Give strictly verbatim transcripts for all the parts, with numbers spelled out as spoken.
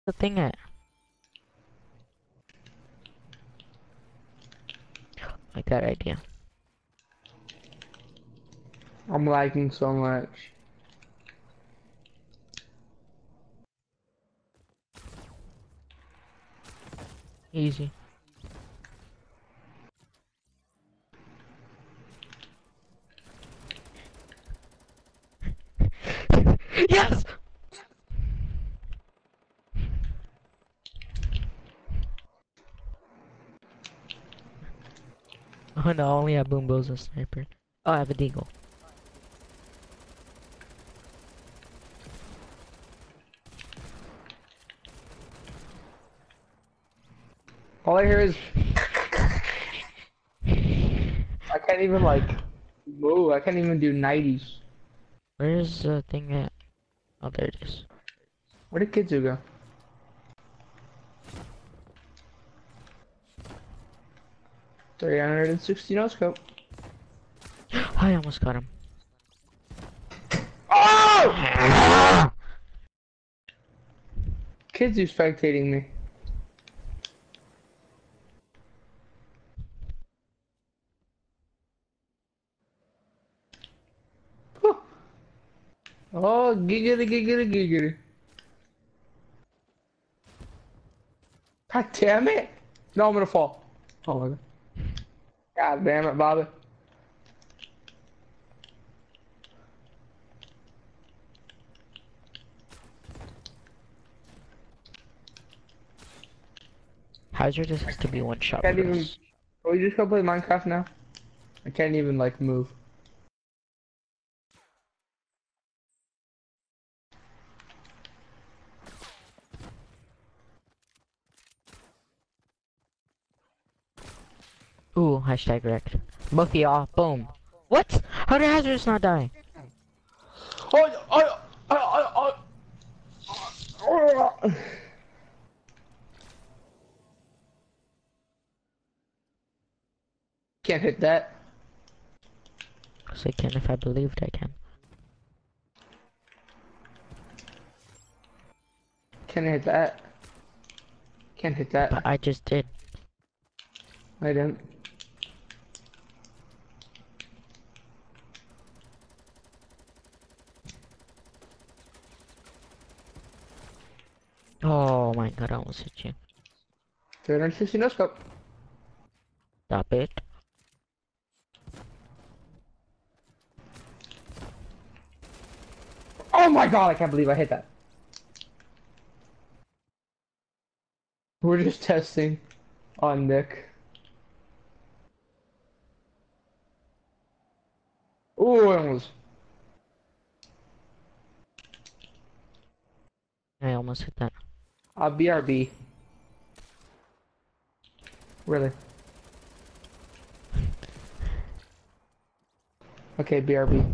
The thing at? Like that idea. I'm lagging so much. Easy. Yes! Oh no, I only have Boom Bows and Sniper. Oh, I have a Deagle. All I hear is I can't even like move. I can't even do nineties. Where's the thing at? Oh, there it is. Where did Kidzu go? three hundred sixty no scope. I almost got him. Oh! Kidzu spectating me. Whew. Oh, giggity, giggity, giggity. God damn it! No, I'm gonna fall. Oh my god. God damn it, Bobby. Hazard just has to be one I shot can't for even. us. Can we just go play Minecraft now? I can't even like move. Ooh, hashtag wrecked. Both of y'all, boom. What? How did Hazard just not die? Oh, oh, oh, oh, oh. Can't hit that. Cause I can if I believed I can. Can't hit that. Can't hit But that. I just did. I didn't. Oh my god, I almost hit you. three hundred sixty no scope. Stop it. Oh my god, I can't believe I hit that. We're just testing on Nick. Ooh, I almost. I almost hit that. Uh, B R B. Really? Okay, B R B.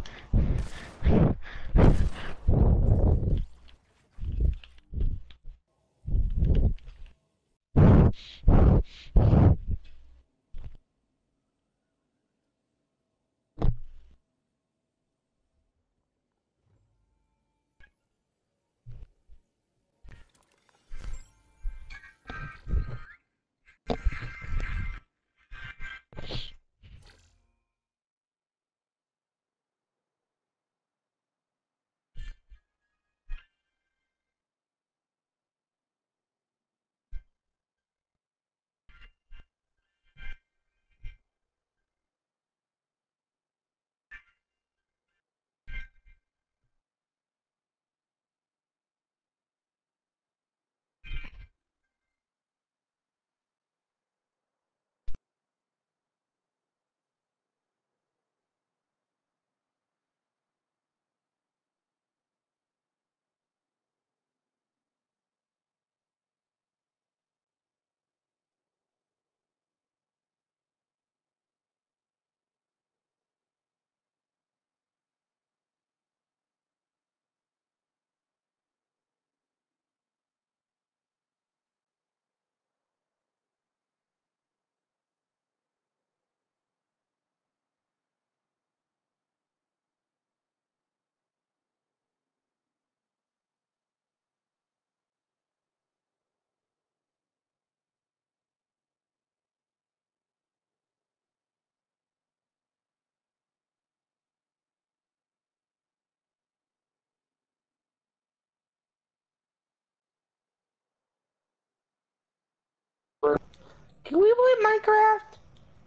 Can we play Minecraft?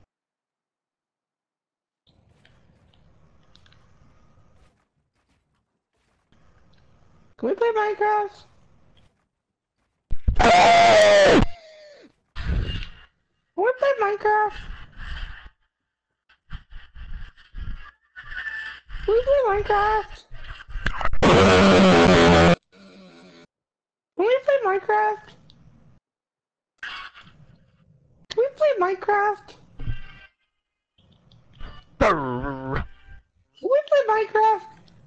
Can we play Minecraft? Can we play Minecraft? Can we play Minecraft? Can we play Minecraft? Can we play Minecraft? Brrr. Can we play Minecraft?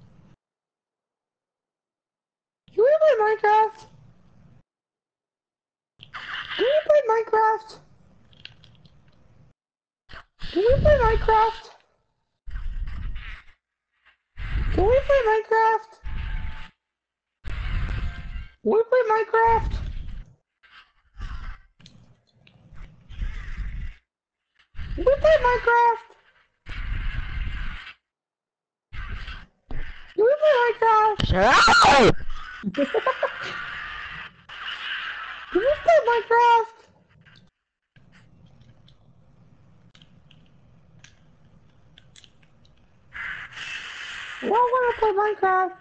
Can we play Minecraft? Can we play Minecraft? Can we play Minecraft? Can we play Minecraft? Can we play Minecraft? Can we play Minecraft? Can we play Minecraft? Shut up! Can we play Minecraft? I don't wanna play Minecraft.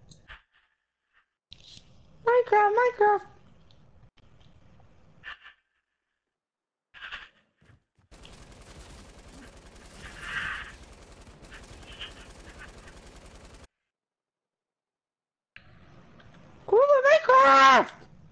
Minecraft, Minecraft. Can we play Minecraft?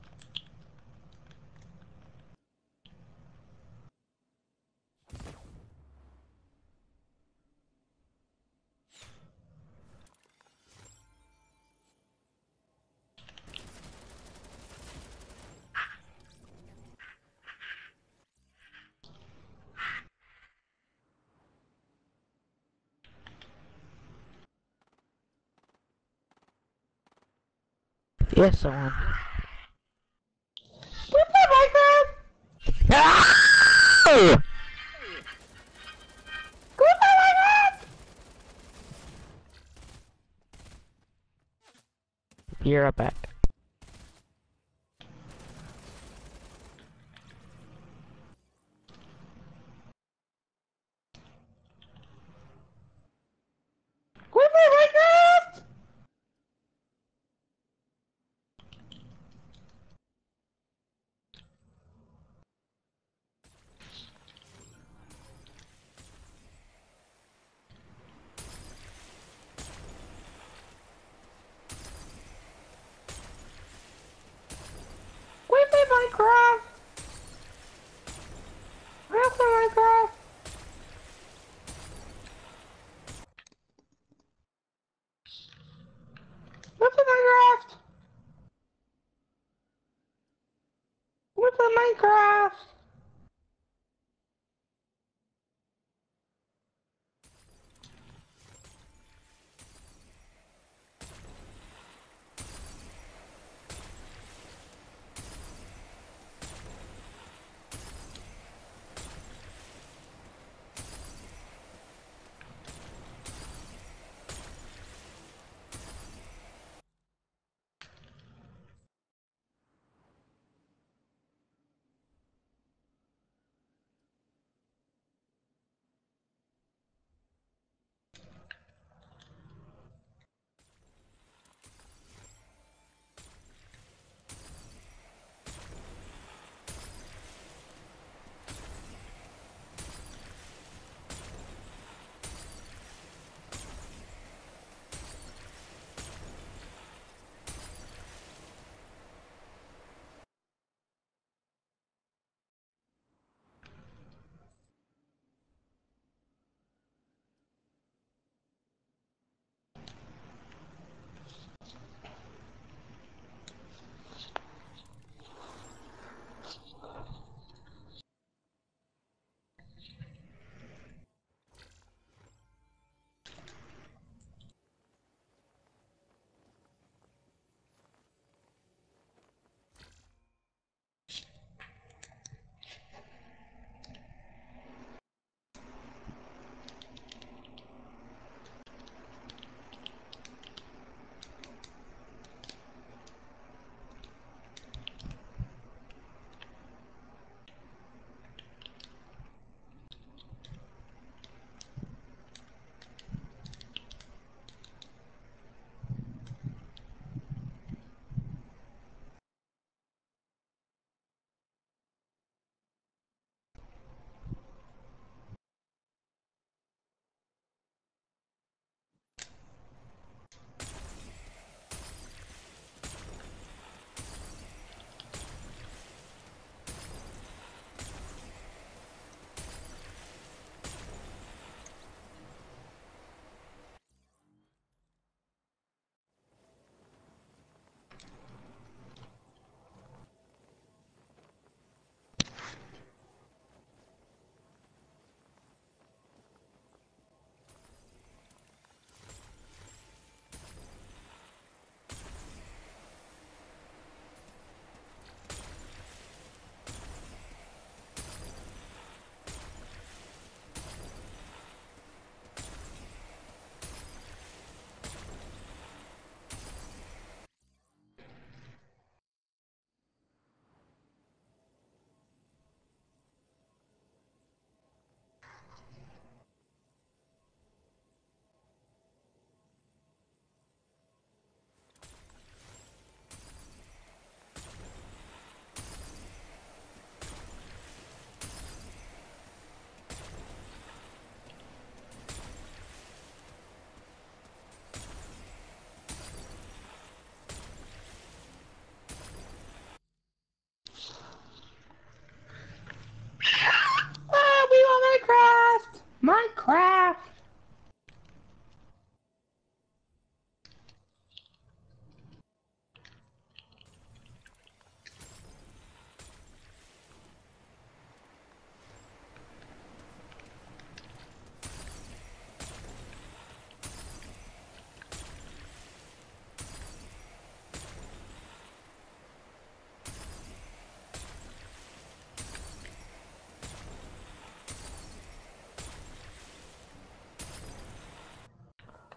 Yes, someone. Can we play Minecraft? No! Can we play Minecraft? Be right back. Can we play Minecraft? Can we play Minecraft? Can we play Minecraft? Can we play Minecraft? Can we play Minecraft?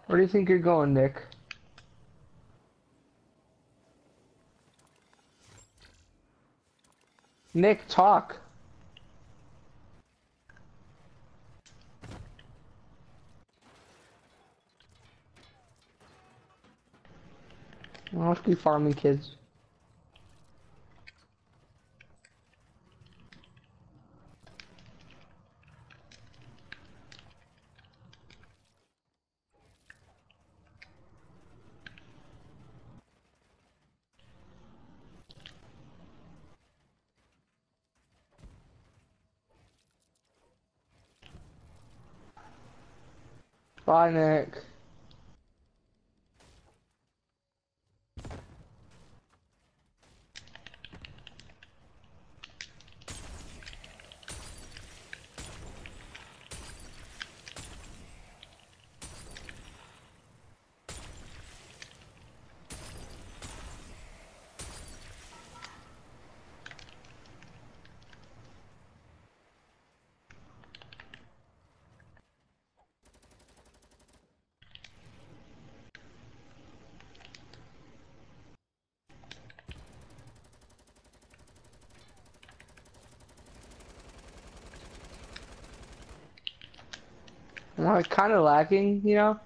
Where do you think you're going, Nick? Nick, talk. I must be farming kids. Bye, Nick. I'm like kind of lagging, you know?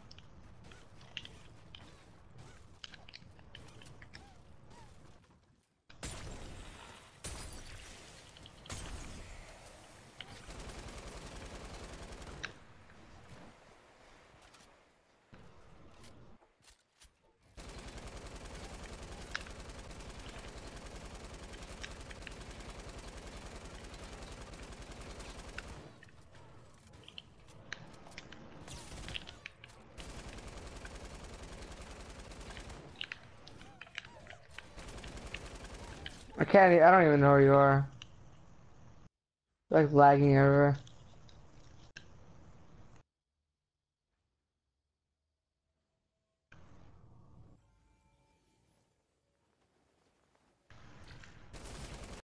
I can't, e- I don't even know where you are. Like lagging everywhere.